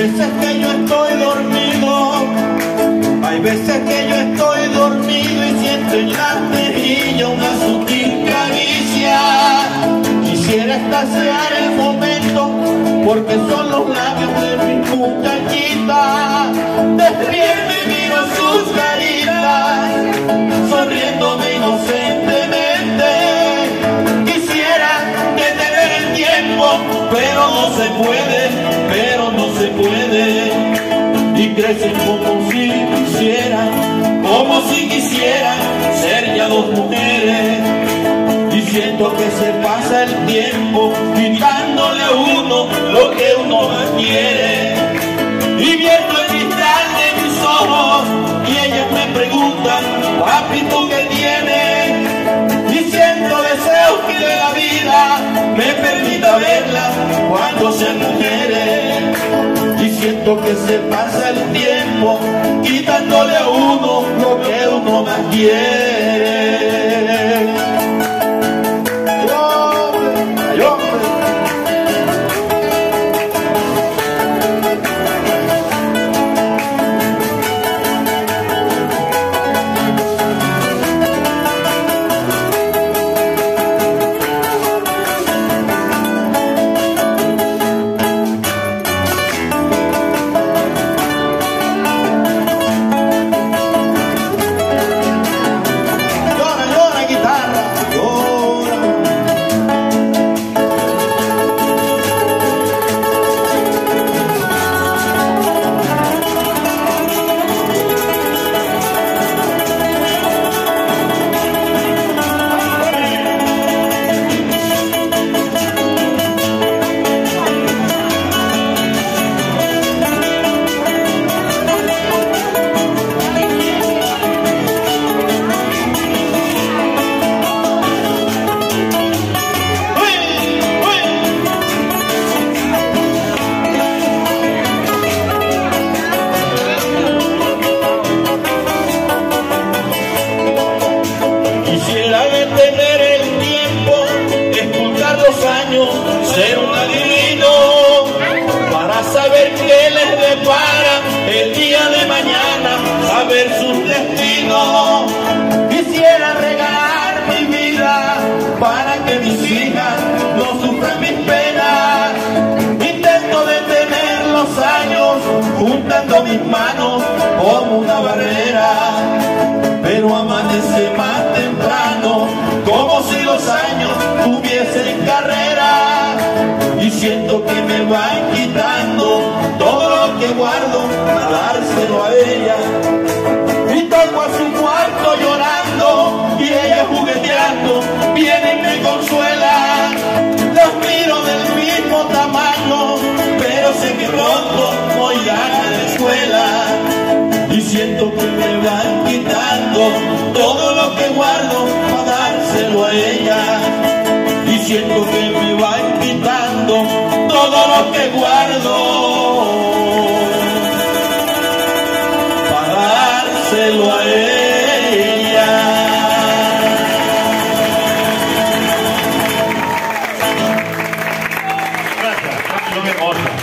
veces que yo estoy dormido, hay veces que yo estoy dormido y siento en la mejilla una sutil caricia. Quisiera escasear el momento porque son los labios de mi muchachita. Despierto y miro sus caritas, sonriéndome inocentemente. Quisiera detener el tiempo, pero no se puede, y crecen como si quisieran ser ya dos mujeres. Y siento que se pasa el tiempo quitándole a uno lo que uno más quiere. Y viendo el cristal de mis ojos y ellas me preguntan: papi, ¿tú qué tienes? Y siento deseos que de la vida me permita verlas cuando sean mujeres. Y siento que se pasa el tiempo quitándole a uno lo que uno más quiere. Quisiera detener el tiempo, escuchar los años, ser un adivino, para saber qué les depara el día de mañana, saber sus destinos. Quisiera regalar mi vida para que mis hijas no sufran mis penas. Intento detener los años juntando mis manos como una barrera, pero amanece más temprano, como si los años tuviesen carrera. Y siento que me van quitando todo lo que guardo para dárselo a ella. Y toco a su cuarto llorando y ella jugueteando viene y me consuela. Los miro del mismo tamaño, pero sé que pronto voy a la escuela. Y siento que me van quitando todo lo que guardo para dárselo a ella. Y siento que me van quitando todo lo que guardo para dárselo a ella. Gracias, lo mejor.